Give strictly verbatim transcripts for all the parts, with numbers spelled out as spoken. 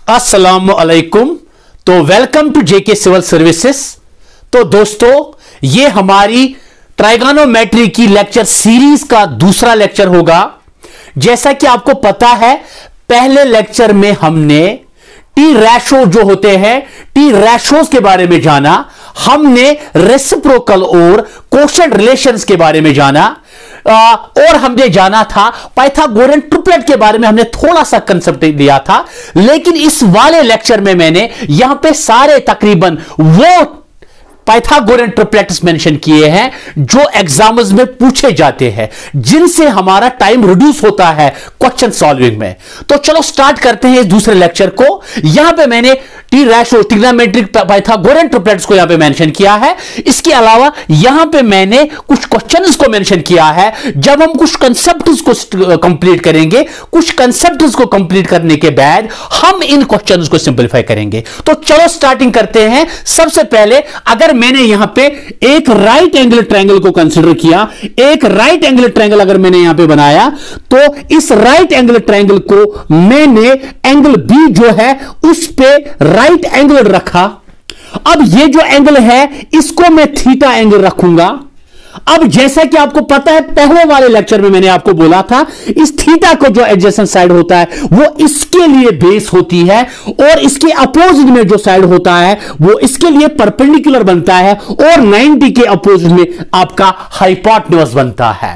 अस्सलाम वालेकुम। तो welcome to JK civil services. तो दोस्तों, ये हमारी ट्राइगोनोमेट्री की लेक्चर सीरीज का दूसरा लेक्चर होगा। जैसा कि आपको पता है, पहले लेक्चर में हमने टी रेशो जो होते हैं, टी रेशोज के बारे में जाना, हमने रेसिप्रोकल और कोशेंट रिलेशंस के बारे में जाना, आ, और हमने जाना था पाइथागोरियन ट्रिपलेट के बारे में हमने थोड़ा सा कंसेप्ट दिया था। लेकिन इस वाले लेक्चर में मैंने यहां पे सारे तकरीबन वो पाइथागोरियन ट्रिपलेट्स मेंशन किए हैं जो एग्जाम्स में पूछे जाते हैं, जिनसे हमारा टाइम रिड्यूस होता है क्वेश्चन सॉल्विंग में। तो चलो स्टार्ट करते हैं इस दूसरे लेक्चर को। यहां पे मैंने T ratio trigonometric Pythagorean triplets को यहां पे मेंशन किया है। इसके अलावा यहां पे मैंने कुछ क्वेश्चंस को मेंशन किया है। जब हम कुछ कंसेप्ट्स को कंप्लीट करेंगे, कुछ कंसेप्ट्स को कंप्लीट करने के बाद हम इन क्वेश्चंस को सिंपलीफाई करेंगे। तो चलो स्टार्टिंग करते हैं। सबसे पहले अगर मैंने यहां पे एक राइट एंगल ट्रायंगल को कंसीडर किया, एक राइट एंगल ट्रायंगल अगर मैंने यहां पे बनाया, तो इस राइट एंगल ट्रायंगल को मैंने एंगल बी जो है उस पे राइट एंगल रखा। अब ये जो एंगल है इसको मैं थीटा एंगल रखूंगा। अब जैसा कि आपको पता है, पहले वाले लेक्चर में मैंने आपको बोला था, इस थीटा को जो एडजेसेंट साइड होता है वो इसके लिए बेस होती है, और इसके अपोजिट में जो साइड होता है वो इसके लिए परपेंडिकुलर बनता है, और नाइंटी के अपोजिट में आपका हाइपोटेन्यूज बनता है।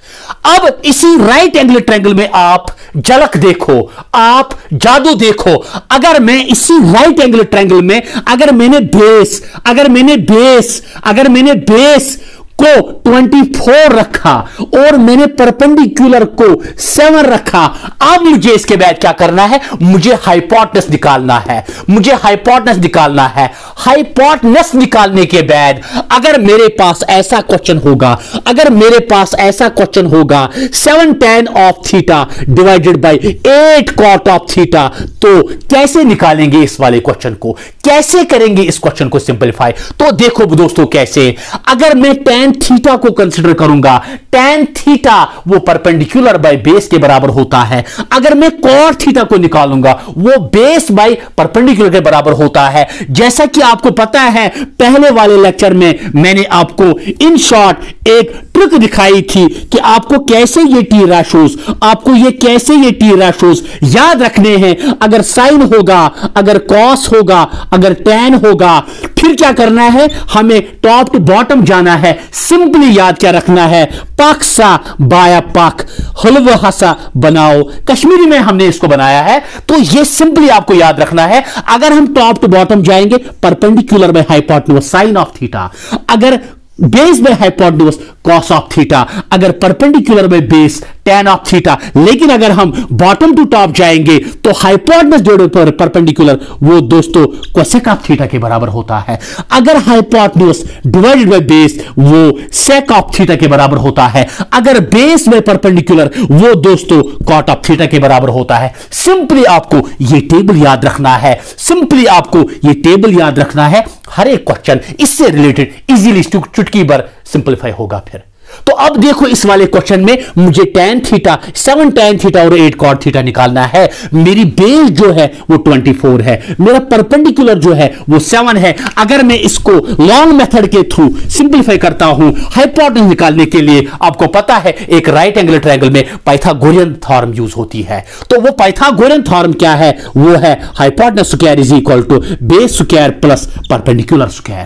अब इसी राइट एंगल ट्रायंगल में आप झलक देखो, आप जादू देखो। अगर मैं इसी राइट एंगल ट्रायंगल में अगर मैंने बेस अगर मैंने बेस अगर मैंने बेस को चौबीस रखा और मैंने परपेंडिकुलर को सात रखा, अब मुझे इसके बाद क्या करना है? मुझे हाइपोटेन्यूज निकालना है मुझे हाइपोटेन्यूज निकालना है हाइपोटेन्यूज निकालने के बाद अगर मेरे पास ऐसा क्वेश्चन होगा अगर मेरे पास ऐसा क्वेश्चन होगा seven tan of theta divided by eight cot of theta, तो कैसे निकालेंगे इस वाले क्वेश्चन को? कैसे करेंगे इस क्वेश्चन को सिंपलीफाई? तो देखो दोस्तों, कैसे, अगर मैं tan थीटा को कंसीडर करूंगा, tan थीटा वो परपेंडिकुलर बाय बेस के बराबर होता है। अगर मैं cot थीटा को निकालूंगा, वो बेस बाय परपेंडिकुलर के बराबर होता है। जैसा कि आपको पता है, पहले वाले लेक्चर में मैंने आपको इन शॉर्ट एक ट्रिक दिखाई थी कि आपको कैसे ये टी रेशोज आपको ये कैसे ये टी रेशोज याद रखने हैं। अगर साइन होगा, अगर कॉस होगा, अगर टैन होगा, फिर क्या करना है? हमें टॉप टू बॉटम जाना है। सिंपली याद क्या रखना है? पाक सा बाया पाक हलवा हसा बनाओ, कश्मीरी में हमने इसको बनाया है। तो ये सिंपली आपको याद रखना है। अगर हम टॉप टू बॉटम जाएंगे, perpendicular by hypotenuse sine of theta, अगर base by hypotenuse cos of theta, अगर perpendicular by base tan of theta. लेकिन अगर हम बॉटम टू टॉप जाएंगे तो हाइपोटेन्यूज जोड़े पर परपेंडिकुलर वो दोस्तों कोसेक ऑफ थीटा के बराबर होता है। अगर हाइपोटेन्यूज डिवाइडेड बाय बेस वो सेक ऑफ थीटा के बराबर होता है। अगर बेस बाय परपेंडिकुलर वो दोस्तों कॉट ऑफ थीटा के बराबर होता है। सिंपली आपको ये टेबल याद रखना है सिंपली आपको ये टेबल याद रखना है। हर एक क्वेश्चन इससे रिलेटेड इजीली चुटकी भर सिंपलीफाई होगा। फिर तो अब देखो, इस वाले क्वेश्चन में मुझे tan theta seven tan theta और एट cot थीटा निकालना है। मेरी बेस जो है वो चौबीस है, मेरा परपेंडिकुलर जो है वो सेवन है। अगर मैं इसको लॉन्ग मेथड के थ्रू सिंपलीफाई करता हूं हाइपोटेन्यूज निकालने के लिए, आपको पता है एक राइट एंगल ट्रायंगल में पाइथागोरियन थ्योरम यूज होती है। तो वो पाइथागोरियन थ्योरम क्या है? वो है hypotenuse square is equal to base square plus perpendicular square.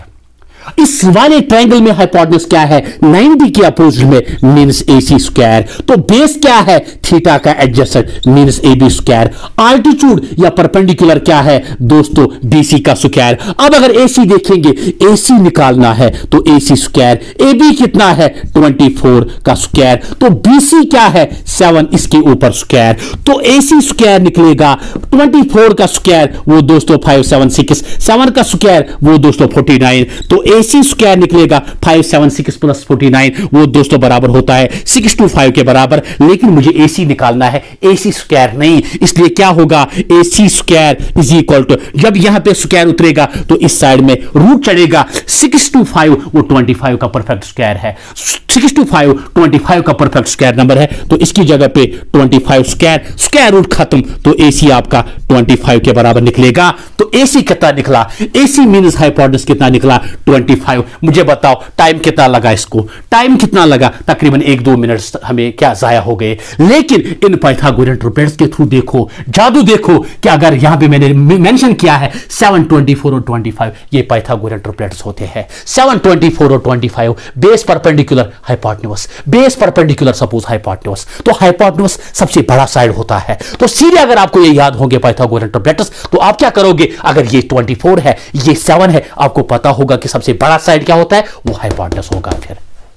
इस वाले ट्रायंगल में हाइपोटेन्यूज क्या है? नाइंटी के अपोजिट में मींस एसी स्क्वायर। तो बेस क्या है? थीटा का adjacent means AB square. Altitude या परपेंडिकुलर क्या है दोस्तों? बीसी का स्क्वायर। अब अगर एसी देखेंगे, एसी निकालना है तो एसी स्क्वायर। एबी कितना है? चौबीस का स्क्वायर। तो बीसी क्या है? सेवन, इसके ऊपर स्क्वायर। तो एसी स्क्वायर निकलेगा चौबीस का स्क्वायर वो दोस्तों फाइव सेवन सिक्स, सेवन का स्क्वायर वो दोस्तों फोर्टी नाइन। तो एसी स्क्वायर निकलेगा five seven six plus forty nine, वो दोस्तों बराबर होता है सिक्स टू फाइव के बराबर। लेकिन मुझे एसी निकालना है, एसी स्क्वायर नहीं, इसलिए क्या होगा, AC square is equal to, जब यहां पे स्क्वायर उतरेगा तो इस साइड में रूट चढ़ेगा, सिक्स टू फाइव वो ट्वेंटी फाइव का परफेक्ट स्क्वायर है, six two five twenty five का परफेक्ट स्क्वायर नंबर है, तो इसकी जगह पे twenty five square, square root खत्म, तो एसी आपका ट्वेंटी फाइव के बराबर निकलेगा। तो एसी कितना निकला, एसी मींस हाइपोटेनस कितना निकला, ट्वेंटी फाइव। मुझे बताओ टाइम कितना लगा, इसको टाइम कितना लगा, तकरीबन एक दो मिनट हमें क्या जाया हो गए। लेकिन इन पाइथागोरियन ट्रिपलेट्स के थ्रू देखो, जादू देखो कि अगर यहां पे मैंने मेंशन किया है सेवन, ट्वेंटी फोर और ट्वेंटी फाइव, ये पाइथागोरियन ट्रिपलेट्स होते हैं। सेवन, ट्वेंटी फोर और twenty five base perpendicular hypotenuse, base perpendicular suppose hypotenuse, तो हाइपोटेन्यूज सबसे बड़ा साइड होता है। तो सीधे अगर आपको ये याद होंगे पाइथागोरियन ट्रिपलेट्स, तो आप क्या करोगे, अगर ये ट्वेंटी फोर है, ये सेवन है, आपको पता होगा कि सबसे बड़ा साइड क्या होता है, वो हाइपोटेन्यूज होगा। फिर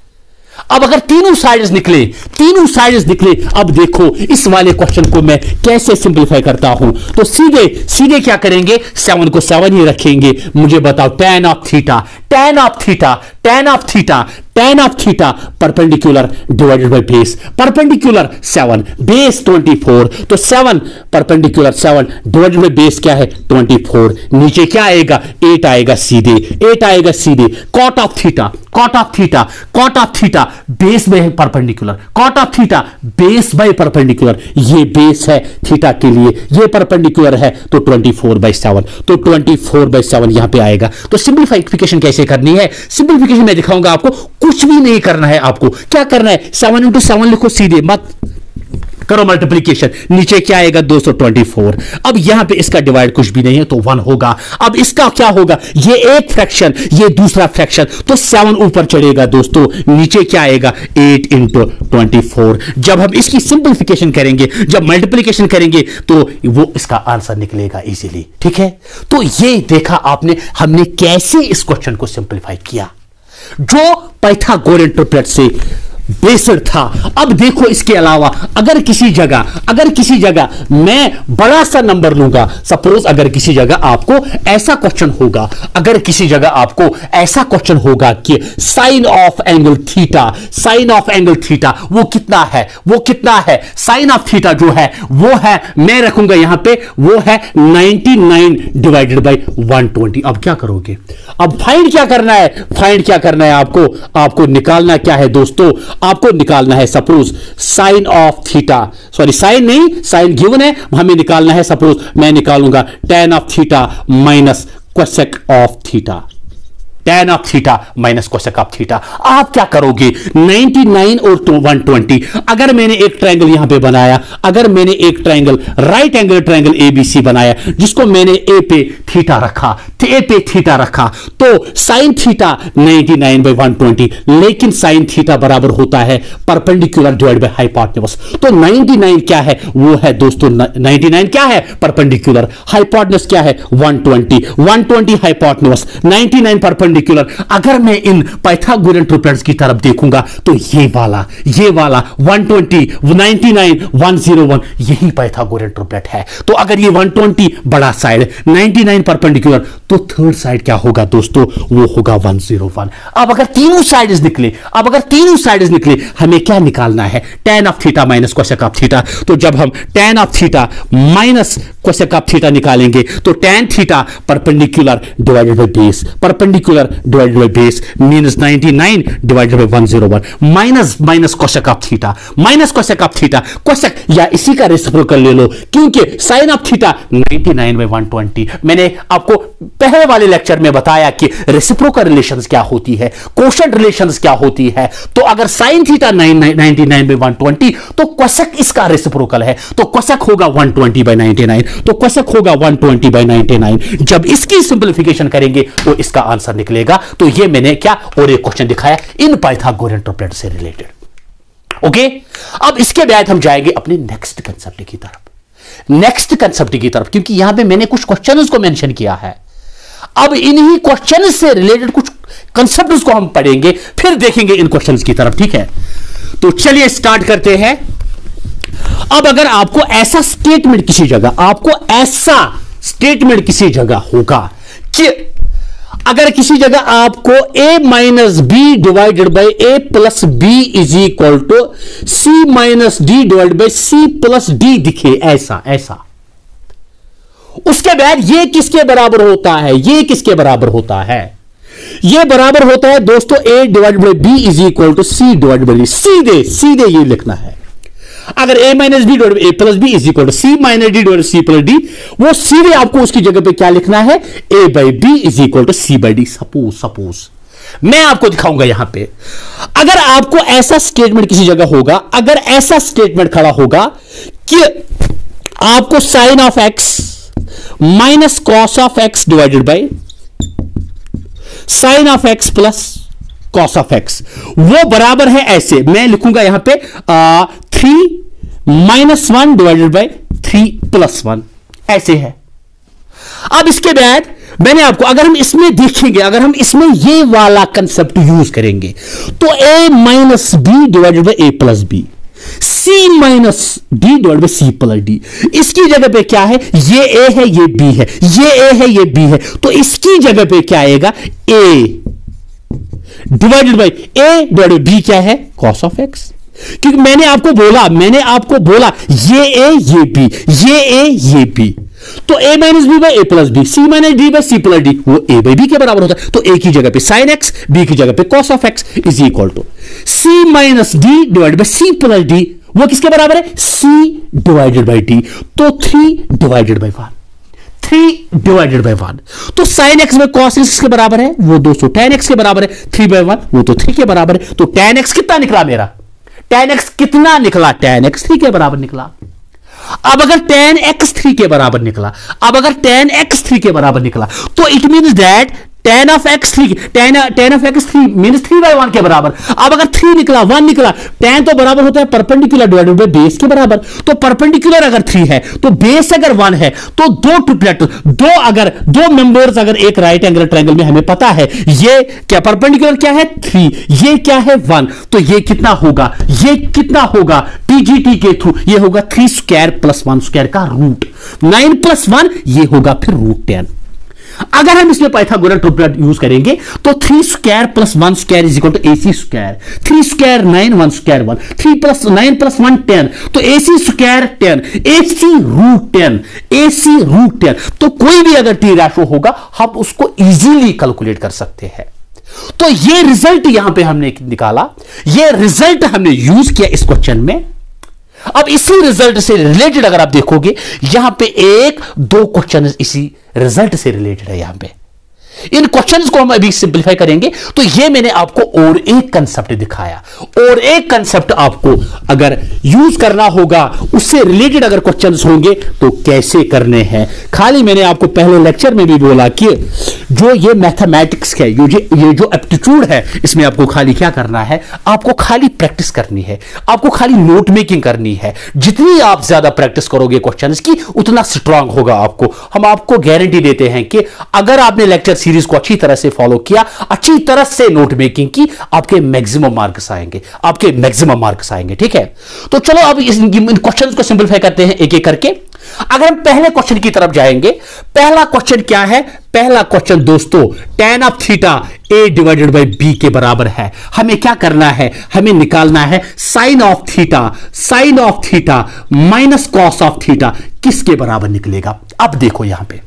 अब अगर तीनों साइड्स निकले, तीनों साइड्स निकले, अब देखो इस वाले क्वेश्चन को मैं कैसे सिंपलीफाई करता हूं। तो सीधे सीधे क्या करेंगे, सेवन को सेवन ही रखेंगे। मुझे बताओ tan of theta, tan of theta, tan of theta, tan of theta perpendicular divided by base, perpendicular seven, base twenty four, तो seven perpendicular seven divided by base क्या है, ट्वेंटी फोर। नीचे क्या आएगा, एट आएगा सीधे, एट आएगा सीधे। Cot of theta, cot of theta, cot of theta base by perpendicular, cot of theta base by perpendicular, ये बेस है थीटा के लिए, ये परपेंडिकुलर है, तो ट्वेंटी फोर बाय सेवन, तो ट्वेंटी फोर बाय सेवन यहां पे आएगा। तो सिंपलीफिकेशन कैसे करनी है, सिंपलीफिकेशन मैं दिखाऊंगा आपको, कुछ भी नहीं करना है आपको। क्या करना है, सेवन इंटू सेवन लिखो सीधे, मत करो मल्टीप्लीकेशन। नीचे क्या आएगा, दो सौ चौबीस। अब यहां पे इसका डिवाइड कुछ भी नहीं है, तो वन होगा। अब इसका क्या होगा, ये एक फ्रैक्शन, ये दूसरा फ्रैक्शन, तो सेवन ऊपर चढ़ेगा दोस्तों, नीचे क्या आएगा, एट इंटू ट्वेंटी फोर। जब हम इसकी सिंपलीफिकेशन करेंगे, जब मल्टीप्लीकेशन करेंगे, तो वो इसका आंसर निकलेगा इजीली। ठीक है, तो ये देखा आपने हमने कैसे इस क्वेश्चन को सिंपलीफाई किया, जो पाइथागोरियन ट्रिपलेट से बेस्ड था। अब देखो इसके अलावा अगर किसी जगह अगर किसी जगह मैं बड़ा सा नंबर लूंगा, सपोज अगर किसी जगह आपको ऐसा क्वेश्चन होगा, अगर किसी जगह आपको ऐसा क्वेश्चन होगा कि sine of angle theta, sine of angle theta वो कितना है, वो कितना है, साइन ऑफ थीटा जो है वो है, मैं रखूंगा यहां पे, वो है ninety nine divided by one twenty. अब क्या करोगे, अब फाइंड क्या करना है, फाइंड क्या करना है आपको, आपको निकालना क्या है दोस्तों, आपको निकालना है suppose sine of theta, sorry sine नहीं, साइन गिवन है, हमें निकालना है सपोज मैं निकालूंगा tan of theta minus cosec of theta, tan of theta minus cosec of theta. आप क्या करोगे, नाइंटी नाइन और वन ट्वेंटी, अगर मैंने एक ट्रायंगल यहां पे बनाया, अगर मैंने एक triangle right angle triangle ABC बनाया, जिसको मैंने ए पे थीटा रखा, ए पे थीटा रखा, तो sine theta ninety nine by one twenty, लेकिन साइन थीटा बराबर होता है परपेंडिकुलर डिवाइड बाय हाइपोटेन्यूज। तो नाइंटी नाइन क्या है, वो है दोस्तों नाइंटी नाइन क्या है, परपेंडिकुलर, हाइपोटेन्यूज क्या है one twenty, one twenty hypotenuse, ninety nine perpendicular. अगर मैं इन पाइथागोरियन ट्रिपलेट्स की तरफ देखूंगा, तो ये वाला ये वाला one twenty, ninety nine, one zero one, यही पाइथागोरियन ट्रिपलेट है। तो अगर ये वन ट्वेंटी बड़ा साइड, नाइंटी नाइन परपेंडिकुलर, तो थर्ड साइड क्या होगा दोस्तों, वो होगा वन ज़ीरो वन। अब अगर तीनों साइड्स निकले, अब अगर तीनों साइड्स निकले, हमें क्या निकालना है, tan of theta minus cosec of theta. तो जब हम tan of theta minus cosec of theta निकालेंगे, तो tan theta perpendicular divided by base, perpendicular divided by base means ninety nine divided by one zero one, minus minus cosec of theta, minus cosec of theta, cosec या इसी का reciprocal ले लो, क्योंकि sine of theta ninety nine by one twenty. मैंने आपको पहले वाले लेक्चर में बताया कि रेसिप्रोकल रिलेशंस क्या होती है, कोशेंट रिलेशंस क्या होती है। तो अगर sine theta ninety nine by one twenty, तो कोसेक इसका रेसिप्रोकल है, तो कोसेक होगा one twenty by ninety nine, तो कोसेक होगा one twenty by ninety nine. जब इसकी सिंपलीफिकेशन करेंगे तो इसका आंसर निकलेगा। तो ये मैंने क्या और एक क्वेश्चन दिखाया इन पाइथागोरियन ट्रिपलेट से रिलेटेड। ओके, अब इसके बाद हम जाएंगे अपने नेक्स्ट कंसेप्ट की तरफ, नेक्स्ट कंसेप्ट की तरफ, क्योंकि यहां पे मैंने कुछ क्वेश्चंस को मेंशन किया है। अब इन्हीं क्वेश्चन से रिलेटेड कुछ कंसेप्ट को हम पढ़ेंगे, फिर देखेंगे इन क्वेश्चंस की तरफ। ठीक है, तो चलिए स्टार्ट करते हैं। अब अगर आपको ऐसा स्टेटमेंट किसी जगह, आपको ऐसा स्टेटमेंट किसी जगह होगा कि अगर किसी जगह आपको a minus B divided by A plus B is equal to C minus D divided by C plus D दिखे, ऐसा ऐसा, उसके बाद ये किसके बराबर होता है, ये किसके बराबर होता है, ये बराबर होता है दोस्तों a divided by B is equal to C divided by D. सीधे सीधे ये लिखना है। अगर a minus B divided A plus B is equal to C minus D divided C plus D, वो सीधे आपको उसकी जगह पे क्या लिखना है, a by B is equal to C by D. Suppose suppose मैं आपको दिखाऊंगा यहां पे, अगर आपको ऐसा स्टेटमेंट किसी जगह होगा, अगर ऐसा स्टेटमेंट खड़ा होगा कि आपको sine of x minus cos of x divided by sine of x plus cos of X, वो बराबर है ऐसे, मैं लिखूंगा यहां पे three minus one divided by three plus one, ऐसे है। अब इसके बाद मैंने आपको, अगर हम इसमें देखेंगे, अगर हम इसमें ये वाला कंसेप्ट यूज करेंगे तो a minus B divided by A plus B, C minus D divide by C plus D, इसकी जगह पे क्या है, ये a है ये b है, ये a है ये b है, तो इसकी जगह पे क्या आएगा, a divided by a divided by b क्या है, कॉस ऑफ x। क्योंकि मैंने आपको बोला मैंने आपको बोला ये a ये b, ये a ये b, तो a minus B by A plus B, C minus D by C plus D, वो a बाई बी के बराबर होता है। तो a की जगह पे साइन x, b की जगह पे cos of x is equal to C minus D divided by C plus D, वो किसके बराबर है, c डिवाइडेड बाई d, तो three divided by one, three divided by one, तो sine X by cos X के बराबर है, वो दोस्तों tan x के बराबर है, थ्री बाई वन, वो तो थ्री के बराबर है। तो tan x कितना निकला मेरा, tan x कितना निकला, tan x थ्री के बराबर निकला। अब अगर tan x थ्री के बराबर निकला, अब अगर tan x थ्री के बराबर निकला, तो it means that tan of x three, tan tan of x three means three by one के बराबर। अब अगर थ्री निकला, वन निकला, tan तो बराबर होता है परपेंडिकुलर डिवाइडेड बाय बेस के बराबर, तो परपेंडिकुलर अगर थ्री है तो बेस अगर वन है, तो दो ट्रिपलेट, दो अगर दो मेंबर्स अगर एक राइट एंगल ट्रायंगल में हमें पता है ये क्या परपेंडिकुलर क्या है, थ्री, ये क्या है, वन, तो ये कितना होगा, ये कितना होगा, टीजीटी के थ्रू ये होगा three square plus one square का रूट, नाइन प्लस वन ये होगा फिर रूट टेन। अगर हम इसमें पाइथागोरस ट्रिपलेट यूज करेंगे तो three square plus one square is equal to AC square, three square nine, one square one, three plus nine plus one ten, तो AC square ten, AC root ten, AC root ten. तो कोई भी अगर T ratio होगा हम उसको easily calculate कर सकते हैं। तो ये रिजल्ट यहां पे हमने निकाला, ये रिजल्ट हमने यूज किया इस क्वेश्चन में। अब इसी रिजल्ट से रिलेटेड अगर आप देखोगे यहां पे एक दो क्वेश्चन इसी रिजल्ट से रिलेटेड है। यहां पे इन क्वेश्चंस को हम अभी सिंपलीफाई करेंगे। तो ये मैंने आपको और एक कंसेप्ट दिखाया, और एक कंसेप्ट आपको अगर यूज करना होगा, उससे रिलेटेड अगर क्वेश्चंस होंगे तो कैसे करने हैं। खाली मैंने आपको पहले लेक्चर में भी बोला कि जो ये मैथमेटिक्स है, ये ये जो एप्टीट्यूड है, इसमें आपको खाली क्या करना है, आपको खाली प्रैक्टिस करनी है, आपको खाली नोट मेकिंग करनी है। जितनी आप ज्यादा प्रैक्टिस करोगे क्वेश्चंस की, उतना स्ट्रांग होगा आपको। हम आपको गारंटी देते हैं कि अगर आपने लेक्चर सीरीज को अच्छी तरह से फॉलो किया, अच्छी तरह से नोट मेकिंग की, आपके मैक्सिमम मार्क्स आएंगे, आपके मैक्सिमम मार्क्स आएंगे। ठीक है, तो चलो अब इस इन क्वेश्चंस को सिंपलीफाई करते हैं एक एक करके। अगर हम पहले क्वेश्चन की तरफ जाएंगे, पहला क्वेश्चन क्या है, पहला क्वेश्चन दोस्तों tan of theta a divided by b के बराबर है। हमें क्या करना है, हमें निकालना है sine of theta, sine of theta minus cos of theta किसके बराबर निकलेगा। अब देखो यहां पे,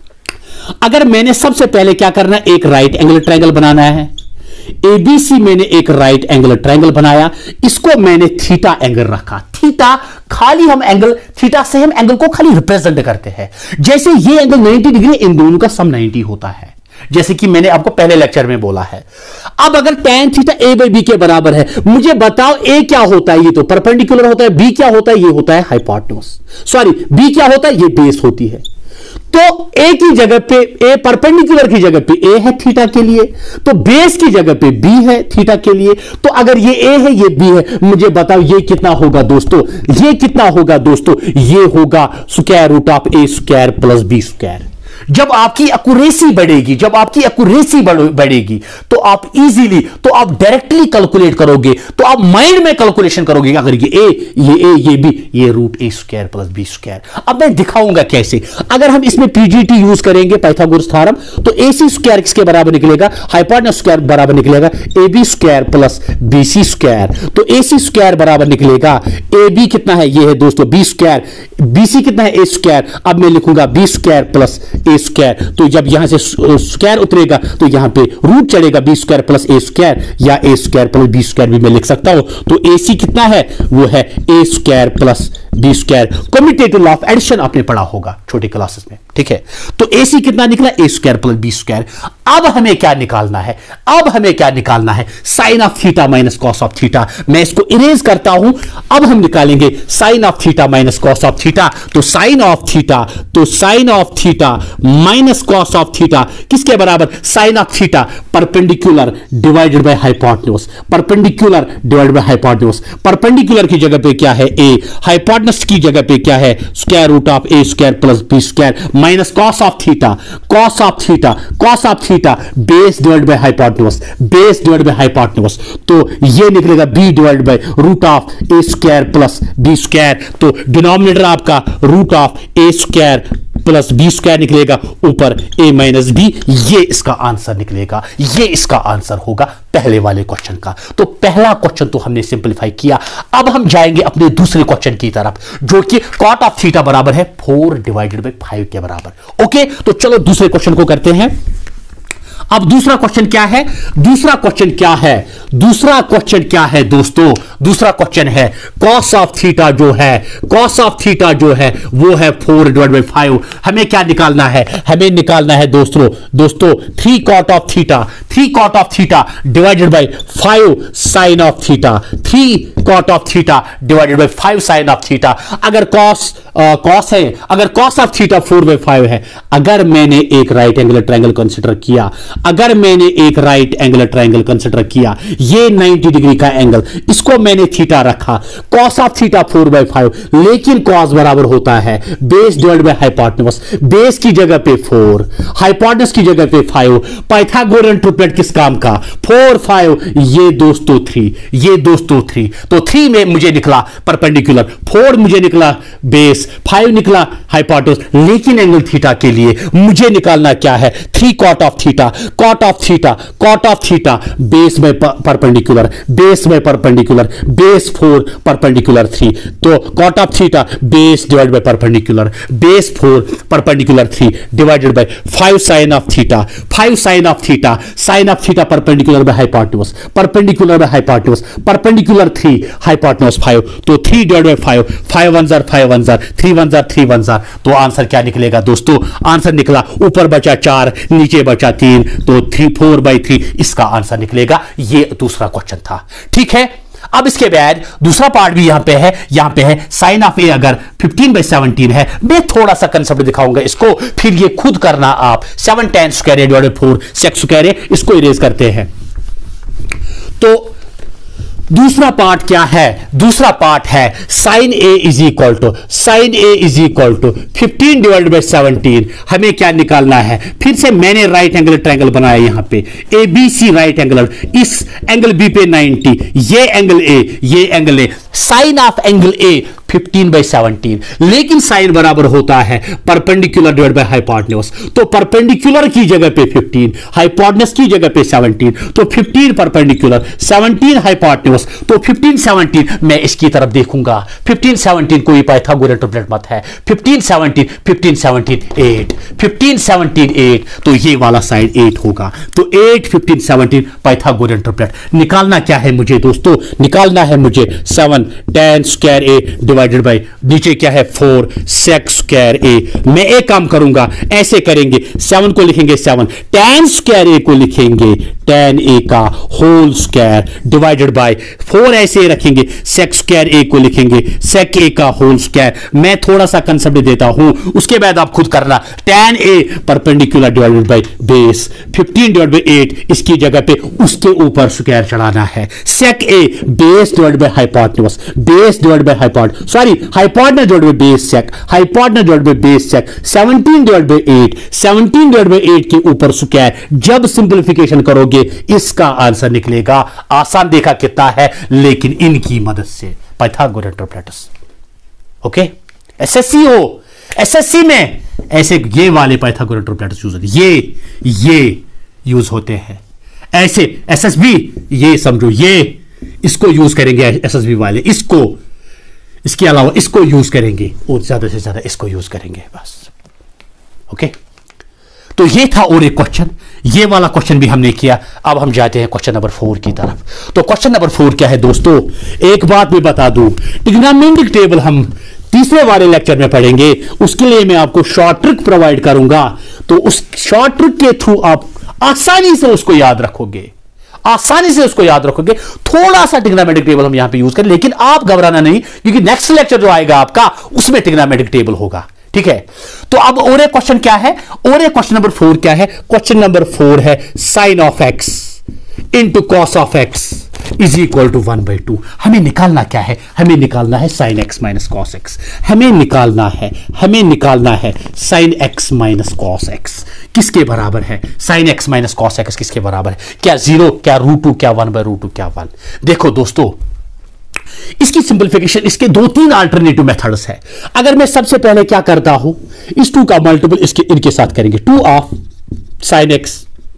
अगर मैंने सबसे पहले क्या करना है, एक राइट एंगल ट्रायंगल बनाना है। एबीसी मैंने एक राइट एंगल ट्रायंगल बनाया, इसको मैंने थीटा एंगल रखा। थीटा खाली हम एंगल, थीटा से हम एंगल को खाली रिप्रेजेंट करते हैं। जैसे ये एंगल नब्बे डिग्री, इन दोनों का सम नब्बे होता है, जैसे कि मैंने आपको पहले लेक्चर में बोला है। अब अगर tan theta a by B के बराबर है, मुझे बताओ a क्या होता है, ये तो परपेंडिकुलर होता है, b क्या होता है, ये होता है हाइपोटेन्यूज, सॉरी b क्या होता है, ये बेस होती है। तो a की जगह पे, a परपेंडिकुलर की जगह पे a है थीटा के लिए, तो बेस की जगह पे b है थीटा के लिए। तो अगर ये a है ये b है, मुझे बताओ ये कितना होगा दोस्तों, ये कितना होगा दोस्तों, ये होगा square root of a square plus b square. जब आपकी एक्यूरेसी बढ़ेगी, जब आपकी एक्यूरेसी बढ़ेगी तो आप इजीली, तो आप डायरेक्टली कैलकुलेट करोगे, तो आप माइंड में कैलकुलेशन करोगे, अगर ये ए, ये ए, ये बी, ये root A square plus B square. अब मैं दिखाऊंगा कैसे। अगर हम इसमें पीजीटी यूज करेंगे, पाइथागोरस थ्योरम, तो ए सी स्क्वायर किसके बराबर निकलेगा, हाइपोटेन्यूज स्क्वायर बराबर निकलेगा A B square plus B C square. तो ए सी स्क्वायर बराबर निकलेगा, ए बी कितना है, ये है दोस्तों बी स्क्वायर, बी सी कितना है ए स्क्वायर। अब मैं लिखूंगा B square plus A square, तो जब यहां से स्क्वायर उतरेगा तो यहां पे रूट चढ़ेगा, B square plus A square, या A square plus B square भी मैं लिख सकता हूं। तो ए सी कितना है, वो है A square plus B square. Commutative law of addition आपने पढ़ा होगा छोटे क्लासेस में, ठीक है। तो ए सी कितना निकला, A square plus B square. अब हमें क्या निकालना है, अब हमें क्या निकालना है, sine of theta minus cos of theta. मैं इसको इरेज करता हूं। अब हम निकालेंगे sine of theta minus cos of theta. तो साइन ऑफ थीटा, तो sine of theta minus cos of theta किसके बराबर, sine of theta perpendicular divided by hypotenuse, perpendicular divided by hypotenuse. Perpendicular की जगह पे क्या है ए, हाइपोटेन्यूज की जगह पे क्या है square root of A square plus B square minus cos of theta, cos of theta, cos of theta base divided by hypotenuse, base divided by hypotenuse. तो ये निकलेगा B divided by root of A square plus B square. तो denominator आपका root of A square plus B square निकलेगा, ऊपर ए minus B. ये इसका answer निकलेगा, ये इसका आंसर होगा पहले वाले क्वेश्चन का। तो पहला क्वेश्चन तो हमने सिंपलीफाई किया। अब हम जाएंगे अपने दूसरे क्वेश्चन की तरफ, जो कि कॉट ऑफ थीटा बराबर है फोर डिवाइडेड बाई फाइव के बराबर। ओके, तो चलो दूसरे क्वेश्चन को करते हैं। अब दूसरा क्वेश्चन क्या है, दूसरा क्वेश्चन क्या है, दूसरा क्वेश्चन क्या है दोस्तों, दूसरा क्वेश्चन है कॉस ऑफ थीटा जो है, कॉस ऑफ थीटा जो है वो है फोर डिवाइड बाई फाइव। हमें क्या निकालना है, हमें निकालना है दोस्तों दोस्तों three cot of theta, three cot of theta divided by five sine of theta, three cot of theta divided by five sine of theta. अगर कॉस कॉस है, अगर cos of theta four by five है, अगर मैंने एक right angle triangle consider किया, अगर मैंने एक राइट एंगल ट्रायंगल कंसिडर किया, ये नाइंटी डिग्री का एंगल, इसको मैंने थीटा रखा, cos of theta four by five, लेकिन कॉस बराबर होता है base divide by hypotenuse, base की जगह पे फोर, हाइपोटेन्यूज की जगह पे फाइव। पाइथागोरियन ट्रिपलेट किस काम का, फोर फाइव, ये दोस्तों थ्री, ये दोस्तों थ्री। तो थ्री में मुझे निकला परपेंडिकुलर, फोर मुझे निकला बेस, फाइव निकला हाइपोटेन्यूज, लेकिन एंगल थीटा के लिए मुझे निकालना क्या है, three cot of theta, cot of theta, cot of theta base में परपेंडिकुलर, बेस में perpendicular, base four perpendicular three. तो cot of theta base divide by perpendicular, base four perpendicular three divided by five sine of theta, five sine of theta, sine of theta perpendicular by hypotenuse, perpendicular by hypotenuse, perpendicular three, hypotenuse five. तो three divide by five, five one जार five one जार, three one जार three one जार। तो answer क्या निकलेगा दोस्तों, answer निकला ऊपर बचा चार, नीचे बचा तीन, तो थ्री फोर बाई थ्री इसका आंसर निकलेगा। ये दूसरा क्वेश्चन था, ठीक है। अब इसके बाद दूसरा पार्ट भी यहां पे है, यहां पे है साइन ऑफ ए अगर फिफ्टीन बाई सेवनटीन है। मैं थोड़ा सा कंसेप्ट दिखाऊंगा इसको, फिर ये खुद करना आप। Seven tan square divided four sec square, इसको इरेज करते हैं। तो दूसरा पार्ट क्या है, दूसरा पार्ट है sine A is equal to, sine A is equal to fifteen divided by seventeen. हमें क्या निकालना है, फिर से मैंने राइट एंगल ट्रायंगल बनाया यहां पे, A B C right angle, इस एंगल बी पे नाइंटी, ये एंगल ए, ये angle A, sine of angle A fifteen by seventeen, लेकिन साइन बराबर होता है परपेंडिकुलर डिवाइड बाय हाइपोटेन्यूज। तो परपेंडिकुलर की जगह पे फिफ्टीन, हाइपोटेन्यूज की जगह पे सेवनटीन, तो फिफ्टीन परपेंडिकुलर, सेवनटीन हाइपोटेन्यूज। तो फिफ्टीन सेवनटीन मैं इसकी तरफ देखूंगा, फिफ्टीन सेवनटीन कोई पाइथागोरियन ट्रिपलेट मत है, fifteen seventeen, fifteen seventeen eight, fifteen seventeen eight, तो ये वाला साइड एट होगा। तो eight fifteen seventeen Pythagorean triplet. निकालना क्या है मुझे दोस्तों, निकालना है मुझे seven tan square A divided by नीचे क्या है फोर सेक स्क्वायर ए। मैं एक काम करूंगा, ऐसे करेंगे, सेवन को लिखेंगे सेवन, टेन स्क्वायर ए को लिखेंगे टेन ए का whole square divided by four, ऐसे रखेंगे, सेक स्क्वायर ए को लिखेंगे सेक ए का होल स्क्वायर। मैं थोड़ा सा कंसेप्ट देता हूं, उसके बाद आप खुद करना। Tan A perpendicular divided by base, fifteen divided by eight, इसकी जगह पे उसके ऊपर स्क्वायर चढ़ाना है। Sec A base divided by hypotenuse, plus base divide by hypotenuse sorry hypotenuse divide by base sec hypotenuse divide by base sec seventeen divide by eight seventeen divide by eight के ऊपर square जब simplification करोगे इसका answer निकलेगा। आसान देखा कितना है, लेकिन इनकी मदद से पाइथागोरस ट्रिप्लेट्स। ओके, एसएससी हो, एसएससी में ऐसे ये वाले पाइथागोरस ट्रिप्लेट्स यूज होते हैं, ये ये यूज होते हैं। ऐसे एसएसबी ये समझो, ये इसको यूज करेंगे एसएसबी वाले, इसको इसके अलावा इसको यूज करेंगे और ज्यादा से ज्यादा इसको यूज करेंगे बस। ओके, तो ये था और एक क्वेश्चन, ये वाला क्वेश्चन भी हमने किया। अब हम जाते हैं क्वेश्चन नंबर फोर की तरफ। तो क्वेश्चन नंबर फोर क्या है दोस्तों, एक बात मैं बता दूं, ट्रिग्नोमेट्रिक टेबल हम तीसरे वाले लेक्चर में पढ़ेंगे, उसके लिए मैं आपको शॉर्ट ट्रिक प्रोवाइड करूंगा। तो उस शॉर्ट ट्रिक के थ्रू आप आसानी से उसको याद रखोगे, आसानी से उसको याद रखोगे। थोड़ा सा ट्रिग्नोमेट्रिक टेबल हम यहां पे यूज करें, लेकिन आप घबराना नहीं, क्योंकि नेक्स्ट लेक्चर जो आएगा आपका उसमें ट्रिग्नोमेट्रिक टेबल होगा। ठीक है, तो अब और एक क्वेश्चन क्या है, और एक क्वेश्चन नंबर फोर क्या है, क्वेश्चन नंबर फोर है sine of x into cos of x is equal to one by two. हमें निकालना क्या है, हमें निकालना है sine x minus cos x, हमें निकालना है हमें निकालना है sine x minus cos x किसके बराबर है, sine x minus cos x किसके बराबर है, क्या जीरो, क्या रूट टू, क्या वन बाई रूट टू, क्या वन। देखो दोस्तों, इसकी सिंपलीफिकेशन, इसके दो तीन अल्टरनेटिव मेथड्स है। अगर मैं सबसे पहले क्या करता हूं, इस टू का मल्टीपल इसके इनके साथ करेंगे, two of sine x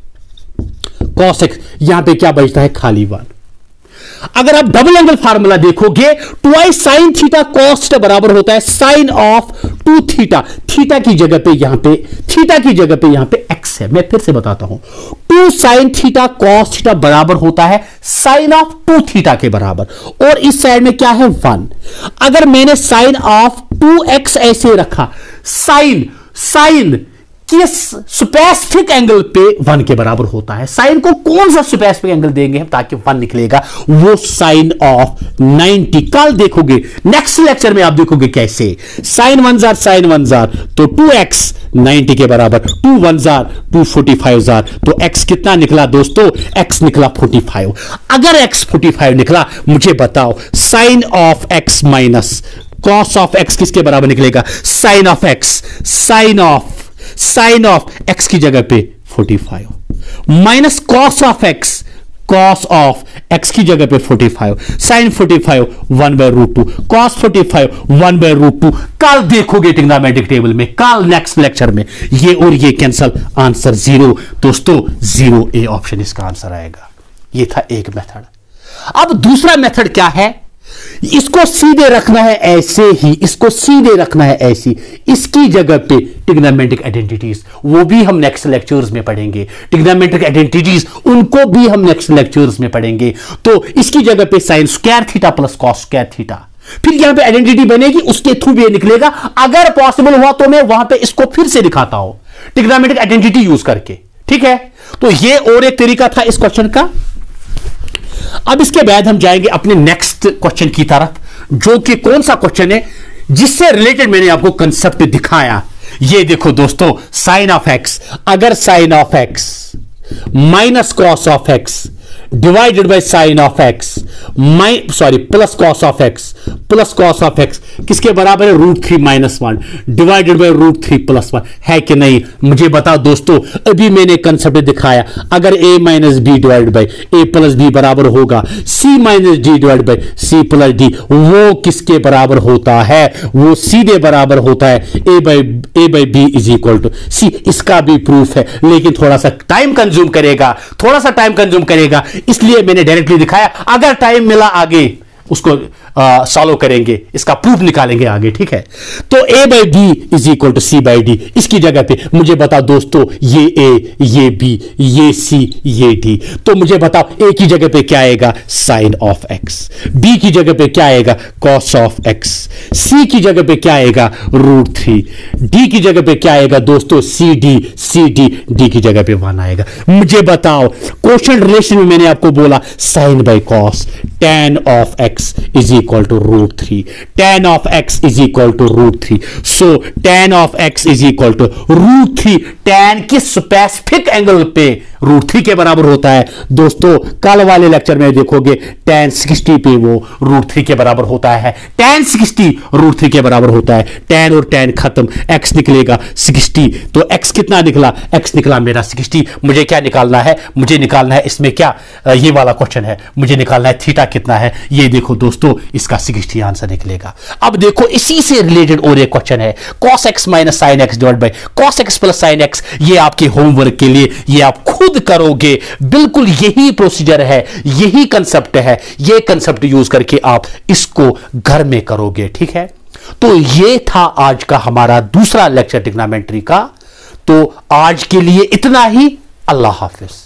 cos x, यहां पे क्या बचता है, खाली वन। अगर आप डबल एंगल फार्मूला देखोगे, twice sine theta cos theta बराबर होता है sine of two theta, theta की जगह पे यहां पे थीटा की जगह पे यहां पे एक्स है। मैं फिर से बताता हूं, two sine theta cos theta बराबर होता है साइन ऑफ टू थीटा के बराबर, और इस साइड में क्या है, वन। अगर मैंने साइन ऑफ टू एक्स ऐसे रखा, साइन साइन किस स्पेसिफिक एंगल पे वन के बराबर होता है, साइन को कौन सा स्पेसिफिक एंगल देंगे हम ताकि वन निकलेगा, वो साइन ऑफ नाइंटी। कल देखोगे, नेक्स्ट लेक्चर में आप देखोगे कैसे, साइन वन जार साइन वन जार तो टू एक्स नाइंटी के बराबर, टू वन जार टू फोर्टी फाइव जार, तो एक्स कितना निकला दोस्तों, एक्स निकला फोर्टी फाइव। अगर एक्स फोर्टी फाइव निकला, मुझे बताओ sine of x minus cos of x किसके बराबर निकलेगा, sine of x sine of sine of x की जगह पे forty five minus cos of x cos of x की जगह पे forty five, sine forty five one by root two, cos forty five one by root two. कल देखोगे trigonometric table में, कल नेक्स्ट लेक्चर में ये और ये कैंसल, आंसर जीरो दोस्तों, जीरो ए ऑप्शन इसका आंसर आएगा। ये था एक मेथड। अब दूसरा मेथड क्या है, इसको सीधे रखना है ऐसे ही, इसको सीधे रखना है ऐसी, इसकी जगह पे ट्रिग्नोमेट्रिक आइडेंटिटीज, वो भी हम नेक्स्ट लेक्चर्स में पढ़ेंगे। ट्रिग्नोमेट्रिक आइडेंटिटीज उनको भी हम नेक्स्ट लेक्चर्स में पढ़ेंगे। तो इसकी जगह पे sine square theta plus cos square theta, फिर यहां पे आइडेंटिटी बनेगी, उसके थ्रू भी निकलेगा। अगर पॉसिबल हुआ तो मैं वहां पे इसको फिर से दिखाता हूं ट्रिग्नोमेट्रिक आइडेंटिटी यूज करके। ठीक है, तो ये और एक तरीका था इस क्वेश्चन का। अब इसके बाद हम जाएंगे अपने नेक्स्ट क्वेश्चन की तरफ, जो कि कौन सा क्वेश्चन है जिससे रिलेटेड मैंने आपको कंसेप्ट दिखाया। ये देखो दोस्तों, साइन ऑफ एक्स, अगर sine of x minus cos of x divided by sine of x minus sorry plus cos of x plus cos of x किसके बराबर है, root three minus one divided by root three plus one, है कि नहीं मुझे बताओ दोस्तों। अभी मैंने कंसेप्ट दिखाया, अगर a minus B divide by A plus B बराबर होगा c minus D divide by C plus D, वो किसके बराबर होता है, वो सीधे बराबर होता है a by A by B is equal to C. इसका भी प्रूफ है, लेकिन थोड़ा सा टाइम कंज्यूम करेगा, थोड़ा सा टाइम कंज्यूम करेगा, इसलिए मैंने डायरेक्टली दिखाया। अगर टाइम मिला आगे उसको सॉल्व करेंगे, इसका प्रूफ निकालेंगे आगे। ठीक है, तो a by B is equal to C by D, इसकी जगह पे मुझे बताओ दोस्तों, ये a, ये b, ये c, ये d, तो मुझे बताओ a की जगह पे क्या आएगा, साइन ऑफ x, b की जगह पे क्या आएगा, कॉस ऑफ x, c की जगह पे क्या आएगा, रूट थ्री, d की जगह पे क्या आएगा दोस्तों, C D, C D, d की जगह पे वन आएगा। मुझे बताओ, क्वेश्चन रिलेशन में मैंने आपको बोला sine by cos, tan of x is equal to root three, tan of x is equal to root three. So tan of x is equal to root three. Tan किस specific angle पे root three के बराबर होता है दोस्तों? कल वाले lecture में देखोगे टेन सिक्सटी पे वो रूट थ्री के बराबर होता है। टेन सिक्सटी रूट थ्री के बराबर होता है। टेन और टेन खत्म, एक्स निकलेगा सिक्सटी। तो एक्स कितना निकला? एक्स निकला मेरा सिक्सटी। मुझे क्या निकालना है? मुझे निकालना है इसमें क्या, ये वाला क्वेश्चन है, मुझे निकालना है थीटा कितना है। ये देखो दोस्तों, इसका सिक्सटी आंसर निकलेगा। अब देखो इसी से रिलेटेड और एक क्वेश्चन है, cos x minus sine x divide by cos x plus sine x. ये आपके होमवर्क के लिए, ये आप खुद करोगे। बिल्कुल यही प्रोसीजर है, यही कंसेप्ट है, ये कंसेप्ट यूज करके आप इसको घर में करोगे। ठीक है, तो ये था आज का हमारा दूसरा लेक्चर ट्रिग्नोमेट्री का। तो आज के लिए इतना ही। अल्लाह हाफिज।